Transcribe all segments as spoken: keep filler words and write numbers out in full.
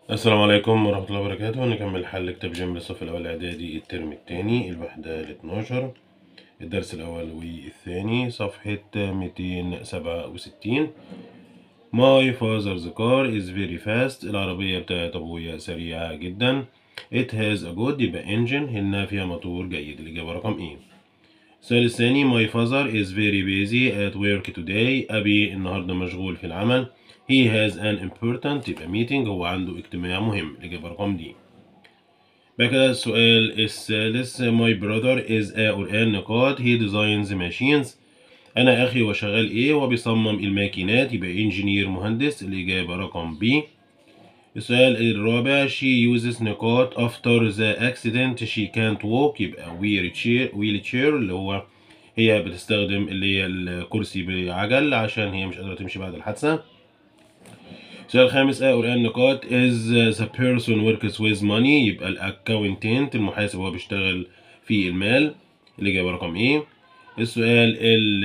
السلام عليكم ورحمة الله وبركاته. نكمل حل كتاب جنب الصف الأول إعدادي الترم التاني الوحدة الاتناشر، الدرس الأول والثاني، صفحة ميتين سبعة وستين. My father's car is very fast. العربية بتاعت أبويا سريعة جدا. It has a good يبقى engine، إنها فيها موتور جيد. الإجابة رقم إيه. السؤال الثاني My father is very busy at work today. أبي النهاردة مشغول في العمل. He has an important يبقى meeting، هو عنده اجتماع مهم. الإجابة رقم دي. بعد كده السؤال الثالث My brother is a or an نقاط He designs machines. أنا أخي وشغال إيه؟ وبيصمم الماكينات، يبقى engineer مهندس. الإجابة رقم B. السؤال الرابع She uses نقاط after the accident she can't walk، يبقى wheelchair wheelchair اللي هو هي بتستخدم اللي هي الكرسي بعجل عشان هي مش قادرة تمشي بعد الحادثة. السؤال الخامس A or N نقاط is the person works with money، يبقى الأكاونتنت المحاسب هو بيشتغل في المال. الإجابة رقم إيه. السؤال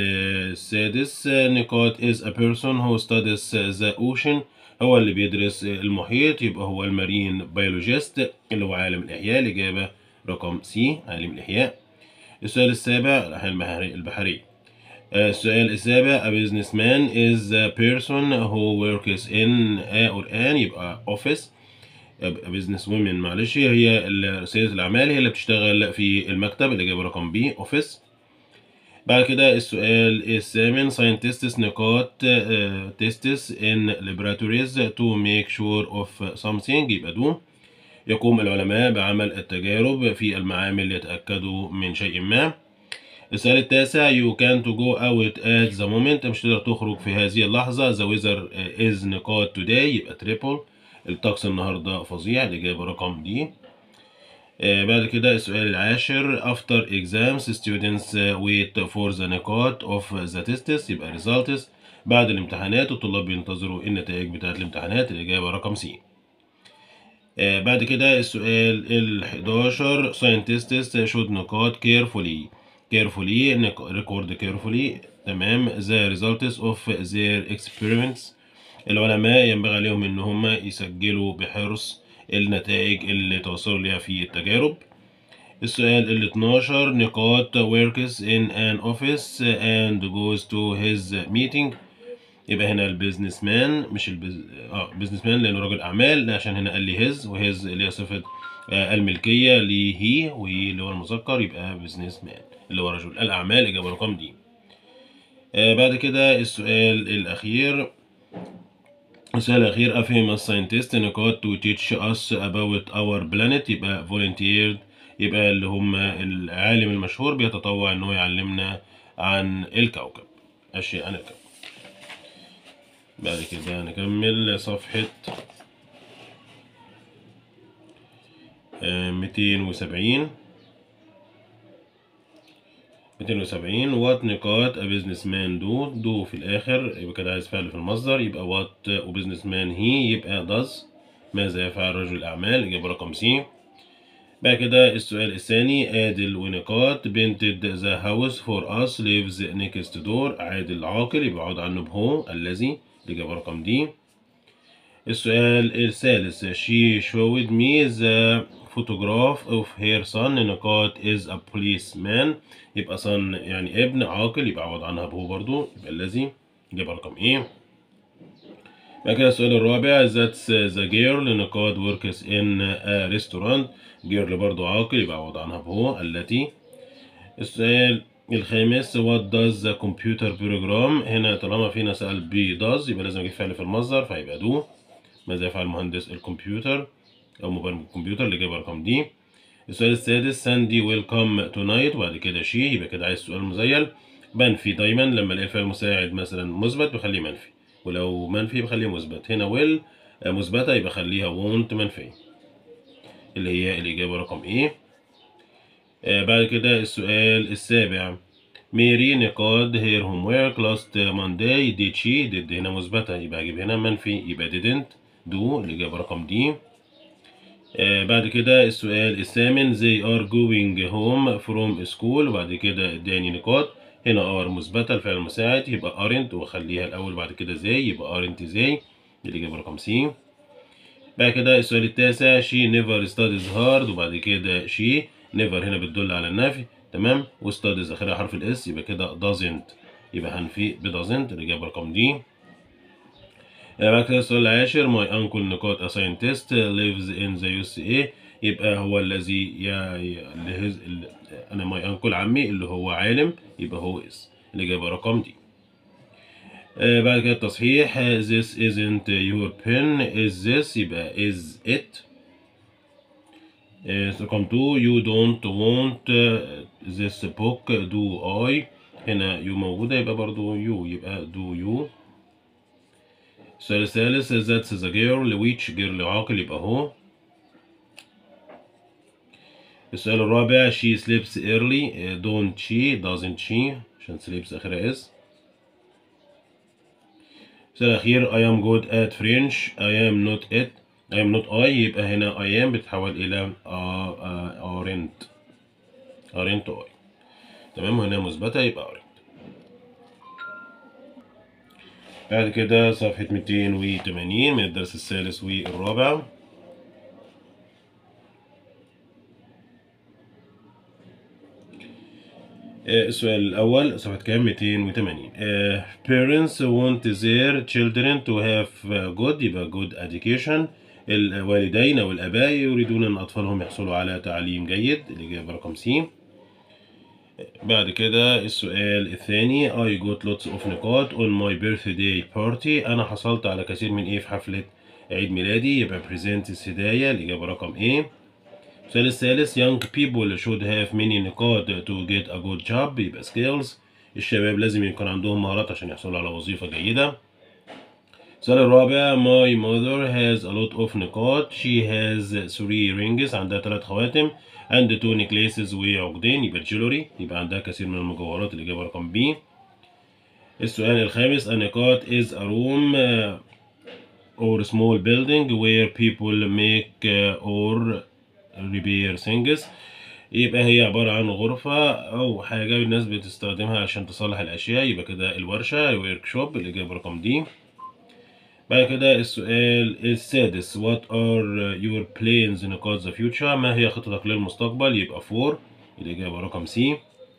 السادس نقاط is a person who studies the ocean، هو اللي بيدرس المحيط، يبقى هو المارين بيولوجيست اللي هو عالم الإحياء. الإجابة رقم سي عالم الإحياء. السؤال السابع الأحياء البحرية. السؤال السابع A businessman is a person who works in a or an يبقى office. يبقى business woman معلش هي سيدة الأعمال، هي اللي بتشتغل في المكتب. الإجابة رقم B office. بعد كده السؤال الثامن scientists نقاط uh, tests in laboratories to make sure of something يبقى do. يقوم العلماء بعمل التجارب في المعامل ليتأكدوا من شيء ما. السؤال التاسع you can't go out at the moment، مش تقدر تخرج في هذه اللحظة. the weather is نقاط today يبقى triple، الطقس النهاردة فظيع. الإجابة رقم دي. آه بعد كده السؤال العاشر after exams students wait for the نقاط of the tests يبقى results، بعد الامتحانات الطلاب بينتظروا النتائج بتاعت الامتحانات. الإجابة رقم سي. آه بعد كده السؤال الحداشر scientists should نقاط carefully carefully record carefully تمام the results of their experiments، العلماء ينبغي عليهم ان هم يسجلوا بحرص النتائج اللي توصلوا ليها في التجارب. السؤال ال اتناشر نقاط works in an office and goes to his meeting، يبقى هنا البيزنس مان مش البز... اه بيزنس مان لانه راجل اعمال، عشان هنا قال لي هيز، وهيز اللي هي صفه آه الملكيه لهي، وهي اللي هو المذكر، يبقى بيزنس مان اللي هو رجل الاعمال. اجابه رقم دي. آه بعد كده السؤال الاخير السؤال الاخير افهم الساينتست نقاط to teach us about our planet، يبقى volunteered، يبقى اللي هم العالم المشهور بيتطوع ان هو يعلمنا عن الكوكب، اشياء عن الكوكب. بعد كده نكمل صفحة ميتين وسبعين. ميتين وسبعين وات نقاط a businessman do do في الآخر يبقى كده عايز فعل في المصدر، يبقى وات وبزنس مان هي يبقى does، ماذا يفعل رجل الأعمال. إجابة رقم سي. بعد كده السؤال الثاني عادل ونقاط painted the house for us lives next door، عادل عاقل يبقى عوض عنه بهو الذي. الإجابة رقم دي. السؤال الثالث she showed me the photograph of her son نقاط is a policeman، يبقى son يعني ابن عاقل يبقى عوض عنها بهو برضو، يبقى الذي. يبقى رقم ايه. بعد كده السؤال الرابع that's the girl نقاط works in a restaurant، girl برضو عاقل يبقى عوض عنها بهو التي. السؤال الخامس what does the computer program، هنا طالما فينا سأل ب does يبقى لازم اجيب فعل في المصدر فهيبقى do، ماذا يفعل مهندس الكمبيوتر أو مبرمج الكمبيوتر. الإجابة رقم دي. السؤال السادس ساندي ويل كام تونايت، وبعد كده شي، يبقى كده عايز سؤال مزيل. منفي دايما لما الاقي الفعل المساعد مثلا مثبت بخليه منفي، ولو منفي بخليه مثبت. هنا ويل مثبتة يبقى خليها وونت منفية، اللي هي الإجابة رقم إيه. آه بعد كده السؤال السابع ميري نقاط هير هوم ورك لاست مانداي ديد شي، ديد هنا مثبتة يبقى أجيب هنا منفي يبقى didn't do، الإجابة رقم دي. آه بعد كده السؤال الثامن they are going home from school، وبعد كده اداني نقاط، هنا are مثبتة الفعل المساعد يبقى aren't، وخليها الأول بعد كده they يبقى aren't they، الإجابة رقم سي. بعد كده السؤال التاسع she never studies hard، وبعد كده she never هنا بتدل على النفي، تمام، و studies آخرها حرف الاس، يبقى كده doesn't، يبقى هنفي ب doesn't، الإجابة رقم دي. بعد كده السؤال العاشر my uncle نقاط a scientist lives in the يو إس إيه، يبقى هو الذي يا اللي أنا my uncle عمي اللي هو عالم، يبقى هو is، الإجابة رقم دي. آه بعد كده التصحيح this isn't your pen is this، يبقى is it. آه رقم two you don't want this book do I، هنا you موجودة يبقى برضو you، يبقى do you. السؤال الثالث that's the girl which girl عاقل، يبقى هو. السؤال الرابع she sleeps early don't she doesn't she، عشان sleeps آخرها is. السؤال الأخير I am good at French I am not it I am not I، يبقى هنا I am بتتحول إلى aren't aren't I، تمام، وهنا مثبتة يبقى aren't. بعد كده صفحة مئتين وثمانين من الدرس الثالث والرابع. السؤال الأول صفحة كام؟ مئتين وثمانين. uh, parents want their children to have good، يبقى good education. الوالدين أو الآباء يريدون أن أطفالهم يحصلوا على تعليم جيد، الإجابة رقم سي. بعد كده السؤال الثاني I got lots of نقاط on my birthday party، أنا حصلت على كثير من إيه في حفلة عيد ميلادي، يبقى presents هدايا، الإجابة رقم إيه. السؤال الثالث young people should have many نقاط to get a good job، يبقى skills، الشباب لازم يكون عندهم مهارات عشان يحصلوا على وظيفة جيدة. السؤال الرابع my mother has a lot of نقاط she has three rings، عندها ثلاث خواتم and two necklaces وعقدين، يبقى jewelry، يبقى عندها كثير من المجوهرات، الإجابة رقم B. السؤال الخامس النقاط is a room or small building where people make or repair things، يبقى هي عبارة عن غرفة أو حاجة الناس بتستخدمها عشان تصلح الأشياء، يبقى كده الورشة workshop، الإجابة رقم دي. بعد كده السؤال السادس what are your plans نقاط the future، ما هي خطتك للمستقبل، يبقى for، الإجابة رقم سي.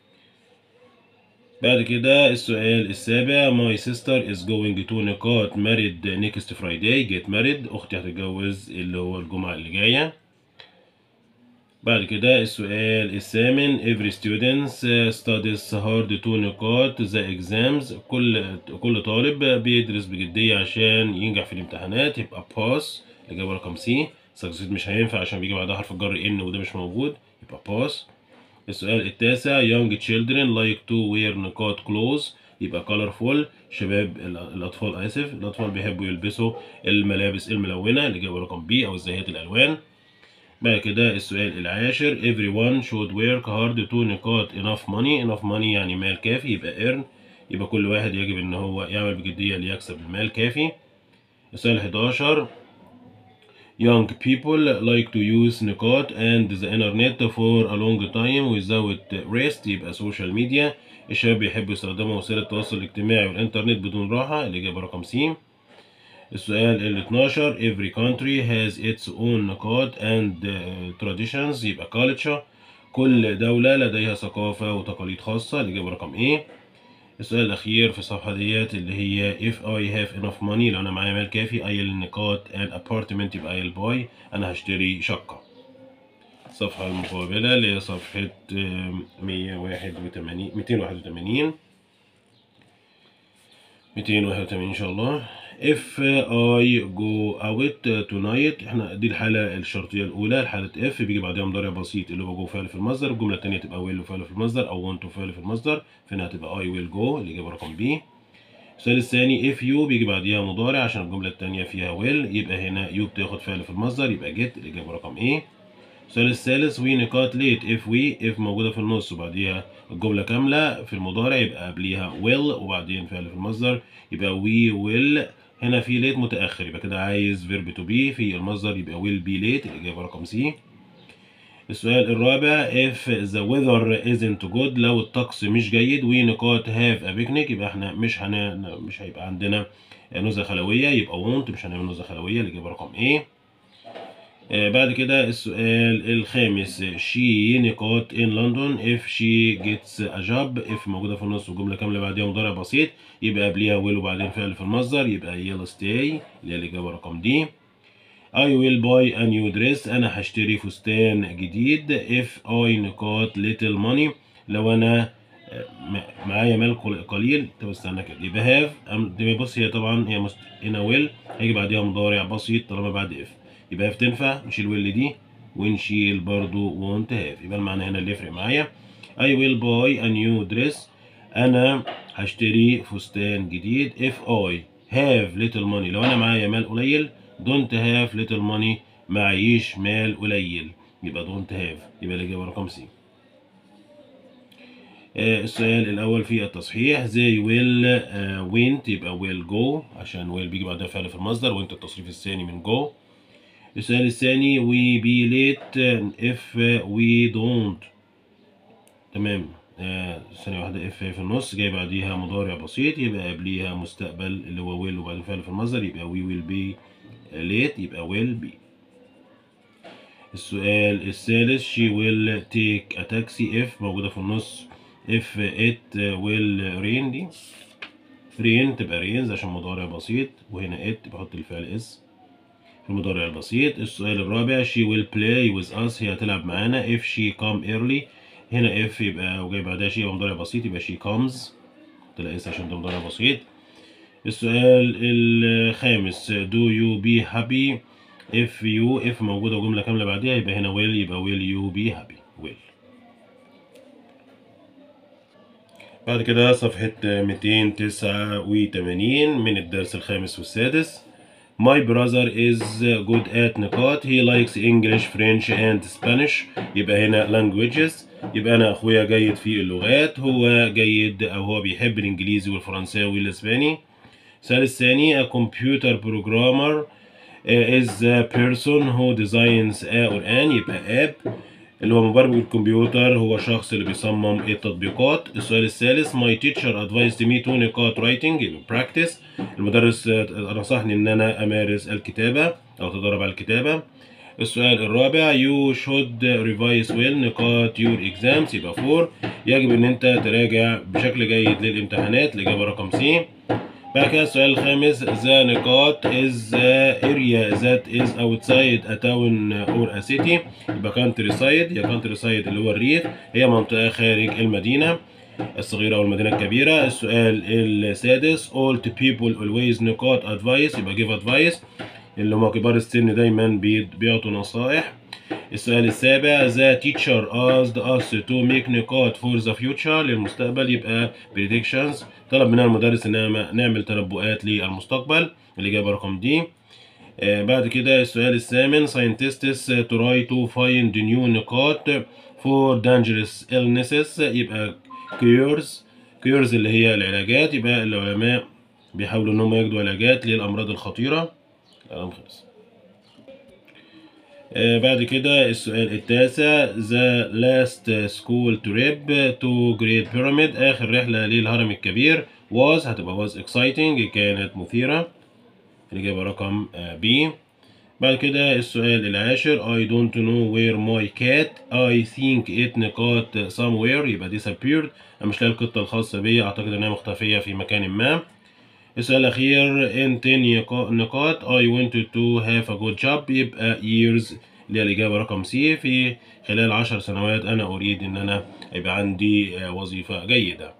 بعد كده السؤال السابع my sister is going to نقاط married next Friday get married، أختي هتتجوز اللي هو الجمعة اللي جاية. بعد كده السؤال الثامن every student studies hard to نقاط the exams، كل كل طالب بيدرس بجدية عشان ينجح في الامتحانات، يبقى pass، الإجابة رقم سي. succeed مش هينفع عشان بيجي بعدها حرف الجر ان وده مش موجود، يبقى pass. السؤال التاسع young children like to wear نقاط clothes، يبقى colorful، شباب الأطفال آسف الأطفال بيحبوا يلبسوا الملابس الملونة، الإجابة رقم بي أو زاهية الألوان. بعد كده السؤال العاشر everyone should work hard to نقاط enough money، enough money يعني مال كافي، يبقى earn، يبقى كل واحد يجب ان هو يعمل بجدية ليكسب المال كافي. السؤال الحداشر young people like to use نقاط and the internet for a long time without rest، يبقى social media، الشباب بيحبوا يستخدموا وسائل التواصل الاجتماعي والإنترنت بدون راحة، الإجابة رقم سي. السؤال ال اثناشر every country has its own نقاط and uh, traditions، يبقى culture، كل دولة لديها ثقافة وتقاليد خاصة، الإجابة رقم إيه. السؤال الأخير في الصفحة ديت اللي هي if I have enough money، لو أنا معايا مال كافي أي النقاط and apartment، يبقى أي الباي أنا هشتري شقة. الصفحة المقابلة اللي هي صفحة مية وواحد وثمانين مئتين وواحد وثمانين مئتين وواحد وثمانين إن شاء الله. if I go out tonight، احنا دي الحالة الشرطية الأولى، حالة if بيجي بعدها مضارع بسيط اللي هو go فعل في المصدر، الجملة التانية تبقى will فعل في المصدر أو want فعل في المصدر، فهنا هتبقى I will go، الإجابة رقم B. السؤال الثاني if you بيجي بعديها مضارع عشان الجملة التانية فيها will، يبقى هنا you بتاخد فعل في المصدر يبقى get، الإجابة رقم A. السؤال الثالث we نقاط late if we if موجودة في النص وبعديها الجملة كاملة في المضارع يبقى قبليها will وبعدين فعل في المصدر يبقى we will، هنا في late متأخر يبقى كده عايز verb to be في المصدر يبقى will be late، الإجابة رقم C. السؤال الرابع if the weather isn't good، لو الطقس مش جيد we نقاط have a picnic، يبقى احنا مش هن مش هيبقى عندنا نزهة خلوية، يبقى won't مش هنعمل نزهة خلوية، الإجابة رقم A. آه بعد كده السؤال الخامس she نقاط in London if she gets a job if موجودة في النص وجملة كاملة بعديها مضارع بسيط يبقى قبليها will وبعدين فعل في المصدر يبقى يلا stay اللي هي الإجابة رقم دي. I will buy a new dress أنا هشتري فستان جديد if I نقاط little money لو أنا معايا مال قليل. طب استنى كده يبقى have بص هي طبعا هي مست... هنا will هيجي بعديها مضارع بسيط طالما بعد if يبقى if تنفع نشيل will دي ونشيل برضو won't have يبقى المعنى هنا اللي يفرق معايا I will buy a new dress أنا هشتري فستان جديد if I have little money لو أنا معايا مال قليل don't have little money معيش مال قليل يبقى don't have يبقى الإجابة رقم سي. آه السؤال الأول في التصحيح they will uh, went يبقى will go عشان will بيجي بعدها فعل في المصدر وانت التصريف الثاني من go. السؤال الثاني we be late if we don't تمام آه ثانية واحدة if في النص جاي بعديها مضارع بسيط يبقى قبليها مستقبل اللي هو will وبعدين فعل في المصدر يبقى we will be late يبقى will be. السؤال الثالث she will take a taxi if موجودة في النص if it will rain دي rain تبقى rains عشان مضارع بسيط وهنا it بحط الفعل is في المضارع البسيط. السؤال الرابع she will play with us هي هتلعب معانا if she come early هنا if يبقى وجاي بعدها شيء يبقى مضارع بسيط يبقى she comes تلاقي اس عشان ده مضارع بسيط. السؤال الخامس do you be happy if you if موجودة وجملة كاملة بعدها يبقى هنا will يبقى will you be happy will. بعد كده صفحة مئتين وتسعة وثمانين من الدرس الخامس والسادس My brother is good at نقاط he likes English French and Spanish يبقى هنا languages يبقى أنا أخويا جيد في اللغات هو جيد أو هو بيحب الإنجليزي والفرنساوي والإسباني. السؤال الثاني a computer programmer is a person who designs a or an يبقى app اللي هو مبرمج الكمبيوتر هو شخص اللي بيصمم التطبيقات. السؤال الثالث my teacher advised me to نقاط writing يبقى practice المدرس نصحني ان انا امارس الكتابة او اتدرب على الكتابة. السؤال الرابع you should revise well نقاط your exams يبقى فور يجب ان انت تراجع بشكل جيد للامتحانات الإجابة رقم سي. بعد كده السؤال الخامس the نقاط is the area that is outside a town or a city يبقى country side يا country side اللي هو الريف هي منطقة خارج المدينة الصغيرة أو المدينة الكبيرة. السؤال السادس old people always نقاط advice يبقى give advice اللي هم كبار السن دايما بيعطوا نصائح. السؤال السابع the teacher asked us to make نقاط for the future للمستقبل يبقى predictions طلب مننا المدرس ان نعمل تنبؤات للمستقبل الإجابة رقم دي. آه بعد كده السؤال الثامن scientists try to find new نقاط for dangerous illnesses يبقى cures cures اللي هي العلاجات يبقى العلماء بيحاولوا ان هم يجدوا علاجات للأمراض الخطيرة. كلام خلص. آه بعد كده السؤال التاسع the last school trip to Great Pyramid آخر رحلة للهرم الكبير was هتبقى was exciting كانت مثيرة الإجابة رقم B. بعد كده السؤال العاشر I don't know where my cat I think it نقاط somewhere يبقى disappeared أنا مش لاقي القطة الخاصة بي أعتقد إنها مختفية في مكان ما. السؤال الأخير in ten نقاط I wanted to have a good job يبقى years اللي هي الإجابة رقم سي في خلال عشر سنوات أنا أريد إن أنا يبقى عندي وظيفة جيدة.